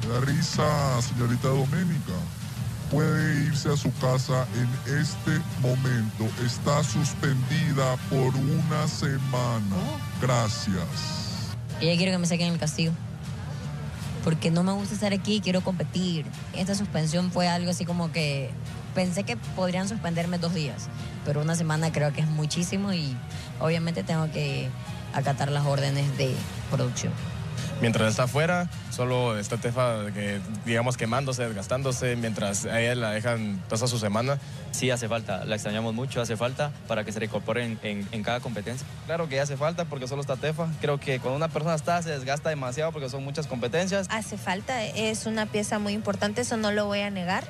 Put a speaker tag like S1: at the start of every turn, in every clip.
S1: Me da risa, señorita Doménica. Puede irse a su casa en este momento. Está suspendida por una semana. Gracias.
S2: Ella quiere que me saquen el castigo. Porque no me gusta estar aquí, quiero competir. Esta suspensión fue algo así como que pensé que podrían suspenderme 2 días, pero una semana creo que es muchísimo y obviamente tengo que acatar las órdenes de producción.
S3: Mientras está afuera, solo está Tefa, digamos, quemándose, desgastándose, mientras a ella la dejan toda su semana.
S4: Sí, hace falta, la extrañamos mucho, hace falta para que se reincorpore en cada competencia.
S5: Claro que hace falta porque solo está Tefa. Creo que cuando una persona está se desgasta demasiado porque son muchas competencias.
S6: Hace falta, es una pieza muy importante, eso no lo voy a negar.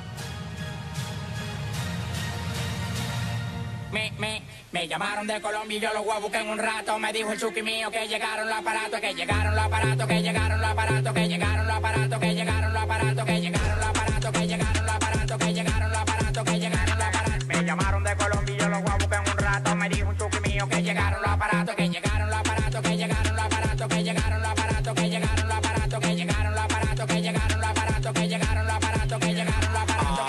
S7: Me llamaron de Colombia y yo los voy a buscar en un rato. Me dijo el Chucky mío que llegaron los aparatos, que llegaron los aparatos, que llegaron los aparatos, que llegaron los aparatos, que llegaron los aparatos, que llegaron los aparatos, que llegaron los aparatos, que llegaron los aparatos, que llegaron los aparatos. Me llamaron de Colombia y yo los voy a buscar en un rato. Me dijo el Chucky mío que llegaron los aparatos, que llegaron los aparatos, que llegaron los aparatos, que llegaron los aparatos, que llegaron los aparatos, que llegaron los aparatos, que llegaron los aparatos, que llegaron los aparatos, que llegaron los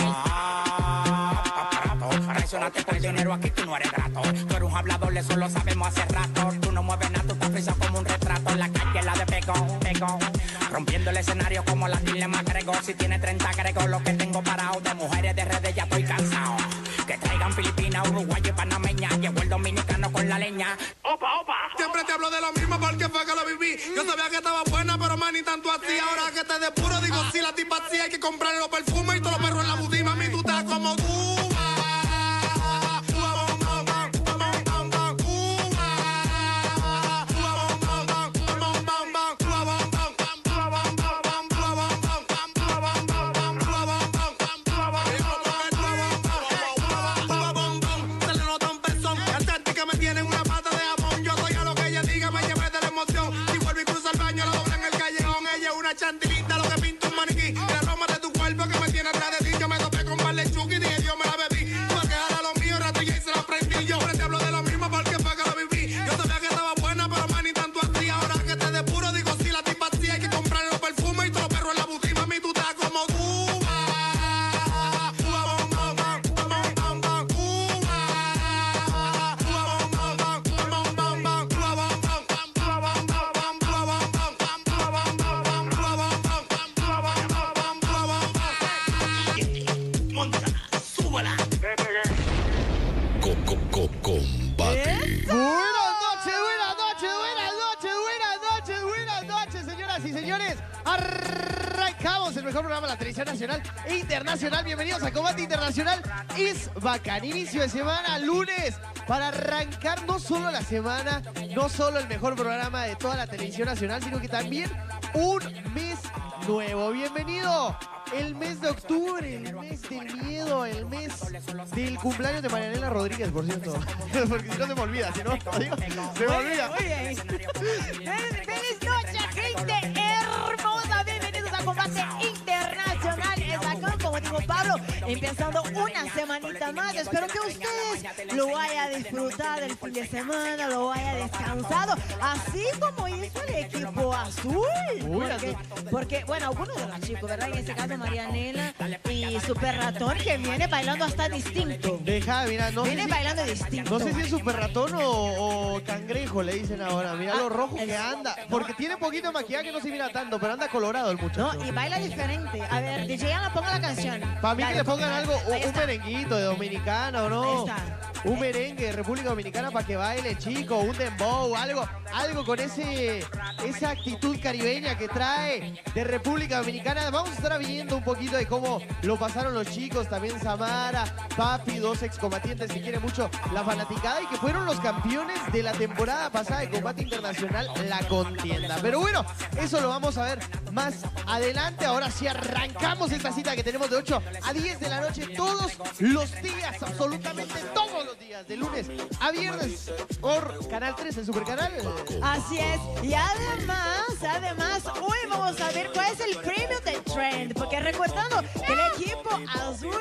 S7: aparatos. Reaccionaste traicionero, aquí tú no eres grato. Tú eres un hablador, eso lo sabemos hace rato. Tú no mueves nada, tú estás frisado como un retrato. En la calle la de pegón, pegón. Rompiendo el escenario como la dilema McGregor. Si tiene 30 gregos, lo que tengo parado. De mujeres de redes ya estoy cansado. Que traigan Filipinas, Uruguay y Panameña. Llegó el dominicano con la leña. ¡Opa, opa!
S8: Siempre te hablo de lo mismo porque fue que lo viví. Yo sabía que estaba buena, pero man, ni tanto así. Ahora que te depuro, digo, si la tipa así, hay que comprarle los perfumes y todos los perros en la boutique. Mami, tú estás como tú. Chantilita, lo que pinta un maniquí. La aroma de tu cuerpo que me tiene atrás de ti. Yo me topé con par de Chucky y dije yo me la bebí. Tú a quejar a lo mío, rato y se la prendí. Yo te hablo de lo mismo porque fue que lo viví. Yo sabía que estaba buena, pero man, ni tanto así. Ahora que te depuro, digo si la tipa así, hay que comprarle los perfumes y todos los perros en la boutique. Mami, tú estás como tú.
S9: Combate. Buenas noches, señoras y señores. Arrancamos el mejor programa de la televisión nacional e internacional. Bienvenidos a Combate Internacional. Es bacán, inicio de semana, lunes, para arrancar no solo la semana, no solo el mejor programa de toda la televisión nacional, sino que también un mes nuevo. Bienvenido. El mes de octubre, el mes del miedo, el mes del cumpleaños de Marianela Rodríguez, por cierto. Porque si no se me olvida, si no, digo, se me olvida.
S10: Muy bien. Feliz noche, gente hermosa. Bienvenidos a Combate Internacional. Es acá, como dijo Pablo, empezando una semanita más. Espero que ustedes lo hayan disfrutado el fin de semana, lo hayan descansado, así como hizo el equipo azul. Porque bueno, algunos de los chicos, ¿verdad? En este caso Marianela y Super Ratón, que viene bailando hasta distinto.
S9: Deja, mira, no
S10: viene
S9: sé
S10: bailando distinto.
S9: No sé si es Super Ratón o cangrejo, le dicen ahora. Mira lo rojo que anda. Porque tiene poquito de maquillaje, no se mira tanto, pero anda colorado el muchacho.
S10: No, y baila diferente. A ver, DJ Ana, ponga la canción.
S9: Para mí
S10: Dale,
S9: que le pongan algo, un
S10: está.
S9: merenguito de Dominicana, ¿o no?
S10: Ahí está.
S9: Un merengue de República Dominicana para que baile, chico, un dembow, algo con esa actitud caribeña que trae de República Dominicana. Vamos a estar viendo un poquito de cómo lo pasaron los chicos, también Samara, Papi, 2 excombatientes que quiere mucho la fanaticada y que fueron los campeones de la temporada pasada de Combate Internacional, la contienda. Pero bueno, eso lo vamos a ver más adelante. Ahora sí arrancamos esta cita que tenemos de 8 a 10 de la noche todos los días, absolutamente todos los días, de lunes a viernes por Canal 3, el Supercanal.
S10: Así es. Y además, hoy vamos a ver cuál es el premio de Trend. Porque recordando que el equipo azul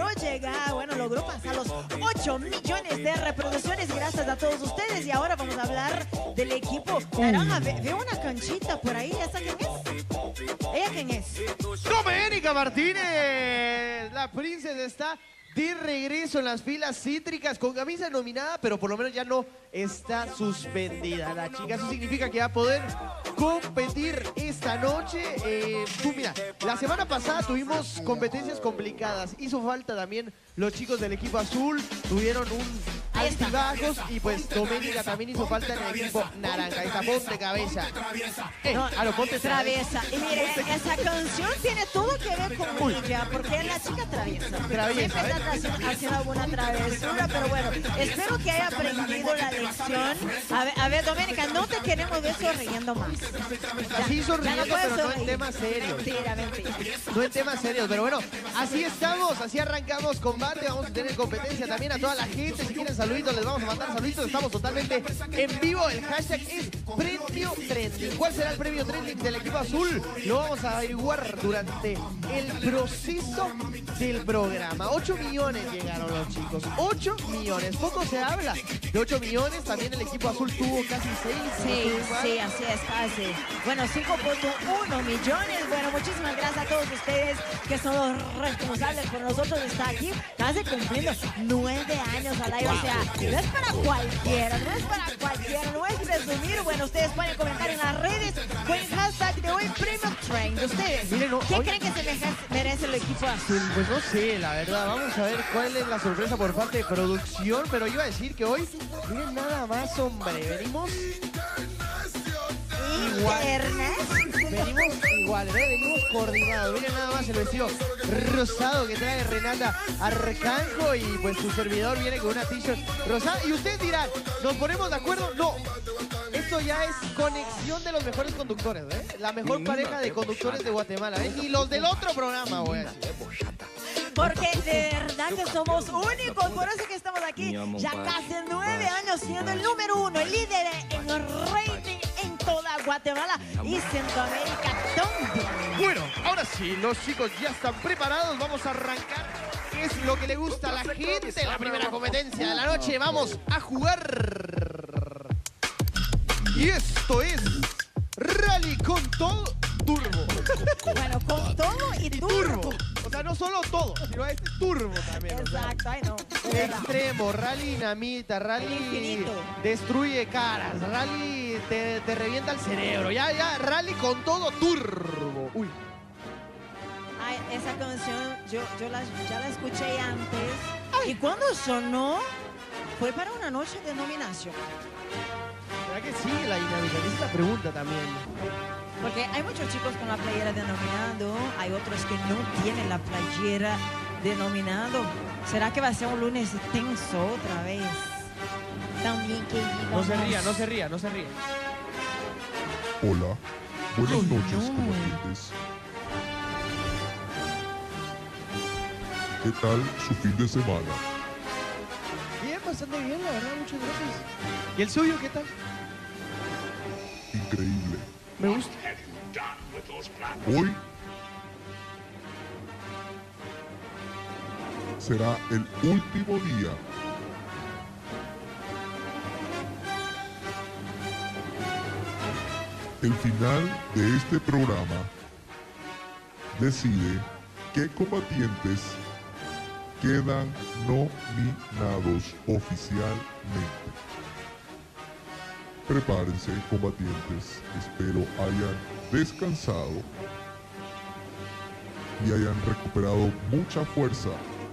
S10: logró pasar los 8 millones de reproducciones gracias a todos ustedes. Y ahora vamos a hablar del equipo naranja. Veo una canchita por ahí. ¿Esa quién es? Ella quién es?
S9: Doménica Martínez. La princesa está de regreso en las filas cítricas con camisa nominada, pero por lo menos ya no está suspendida la chica. Eso significa que va a poder competir esta noche. Tú mira, la semana pasada tuvimos competencias complicadas. Hizo falta también los chicos del equipo azul. Tuvieron un altibajos y pues Doménica también hizo falta en el equipo naranja. Esa ponte cabeza. Ponte
S10: Traviesa. Y mire, esa canción tiene todo que ver con ella, porque es la chica traviesa. Siempre está haciendo alguna travesura, pero bueno, espero que haya aprendido la lección. A ver, Doménica, no te queremos ver sonriendo más.
S9: Así sonriendo, pero no en
S10: sonreír.
S9: temas serios.
S10: Mentira.
S9: No en temas serios, pero bueno, así estamos, así arrancamos combate. Vamos a tener competencia también a toda la gente. Si quieren saluditos, les vamos a mandar saluditos. Estamos totalmente en vivo. El hashtag es premio trending. ¿Cuál será el premio trending del equipo azul? Lo vamos a averiguar durante el proceso del programa. 8 millones llegaron los chicos. 8 millones. Poco se habla de 8 millones. También el equipo azul tuvo casi 6.
S10: Sí, así es, casi. Bueno, 5.1 millones. Bueno, muchísimas gracias a todos ustedes que son los responsables por nosotros de estar aquí, casi cumpliendo 9 años al aire. O sea, no es para cualquiera, no es presumir. Bueno, ustedes pueden comentar en las redes con el hashtag de hoy, Premio Trend. Ustedes,
S9: Miren, no,
S10: ¿qué creen que se merece el equipo azul?
S9: Pues no sé, la verdad. Vamos a ver cuál es la sorpresa por parte de producción. Pero iba a decir que hoy, miren nada más, hombre. Venimos igual, venimos coordinados. Miren nada más el vestido rosado que trae Renata Arcanjo y pues su servidor viene con una t-shirt rosada. Y ustedes dirán, ¿nos ponemos de acuerdo? No. Esto ya es conexión de los mejores conductores, ¿eh? La mejor pareja de conductores de Guatemala, ¿eh? Y los del otro programa, güey.
S10: Porque de verdad que somos únicos, por eso que estamos aquí ya casi 9 años siendo el número 1, el líder en rating en toda Guatemala y Centroamérica también.
S9: Bueno, ahora sí, los chicos ya están preparados, vamos a arrancar. ¿Qué es lo que le gusta a la gente? La primera competencia de la noche, vamos a jugar. Y esto es Rally con todo turbo.
S10: Bueno, con todo y turbo.
S9: O sea, no solo todo, sino este turbo también.
S10: Exacto, ay no.
S9: Extremo, rally dinamita, rally destruye caras, rally te revienta el cerebro. Ya, rally con todo turbo. Uy.
S10: Ay, esa canción ya la escuché antes. Ay. Y cuando sonó, fue para una noche de nominación.
S9: ¿Verdad que sí, la dinámica? Esa es la pregunta también.
S10: Porque hay muchos chicos con la playera de nominado, hay otros que no tienen la playera de nominado. ¿Será que va a ser un lunes tenso otra vez? También que
S9: no se ría.
S1: Hola, buenas noches, combatientes. ¿Qué tal su fin de semana?
S9: Bien, bastante bien, la verdad, muchas gracias. ¿Y el suyo qué tal?
S1: Increíble.
S9: Me gusta.
S1: Hoy será el último día el final de este programa decide qué combatientes quedan nominados oficialmente. Prepárense, combatientes. Espero hayan descansado y hayan recuperado mucha fuerza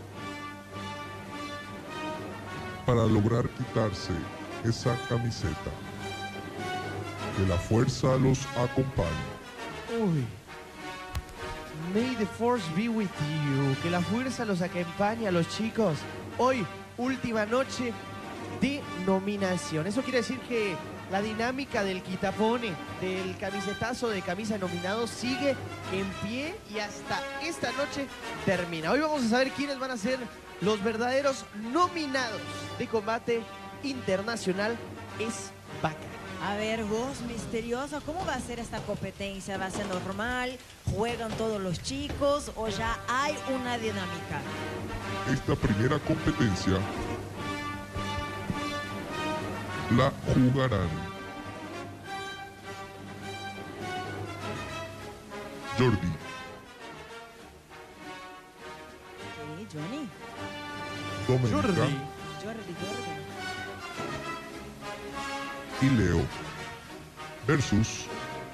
S1: para lograr quitarse esa camiseta. Que la fuerza los acompañe.
S9: Uy. May the force be with you. Que la fuerza los acompañe a los chicos. Hoy, última noche de nominación. Eso quiere decir que la dinámica del quitapone, del camisetazo de camisa nominado sigue en pie y hasta esta noche termina. Hoy vamos a saber quiénes van a ser los verdaderos nominados de combate internacional. Es vaca.
S10: A ver, voz misteriosa, ¿cómo va a ser esta competencia? ¿Va a ser normal? ¿Juegan todos los chicos o ya hay una dinámica?
S1: Esta primera competencia la jugarán Jordi,
S10: Sí, Johnny.
S1: Doménica
S9: Jordi.
S10: Jordi.
S1: y Leo versus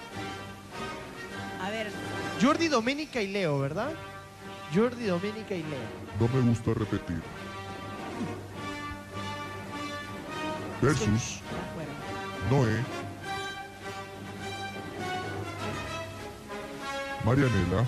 S10: A ver,
S9: Jordi, Doménica y Leo, ¿verdad? Jordi, Doménica y Leo.
S1: no me gusta repetir versus
S10: ya fueron.
S1: Noé, Marianela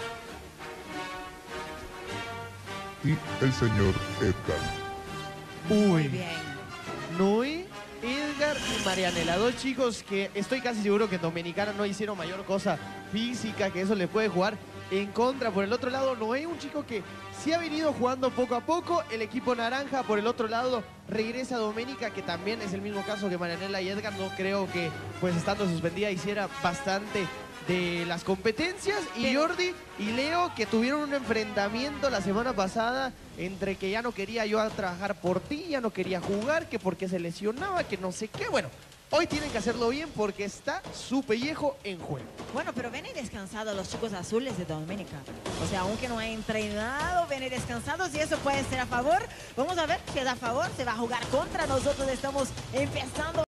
S1: y el señor Edgar.
S10: Muy
S9: Uy.
S10: bien.
S9: Noé, Edgar y Marianela, dos chicos que estoy casi seguro que en Dominicana no hicieron mayor cosa física, que eso le puede jugar en contra. Por el otro lado, Noé, un chico que sí ha venido jugando poco a poco. El equipo naranja, por el otro lado, regresa Doménica, que también es el mismo caso que Marianela y Edgar. No creo que, pues estando suspendida, hiciera bastante de las competencias. Y
S10: Pero-
S9: Jordi y Leo, que tuvieron un enfrentamiento la semana pasada entre que ya no quería yo a trabajar por ti, ya no quería jugar, que porque se lesionaba, que no sé qué. Bueno, hoy tienen que hacerlo bien porque está su pellejo en juego.
S10: Bueno, pero vienen descansados los chicos azules de Dominica. O sea, aunque no ha entrenado, vienen descansados y eso puede ser a favor. Vamos a ver si es a favor, se va a jugar contra nosotros. Estamos empezando.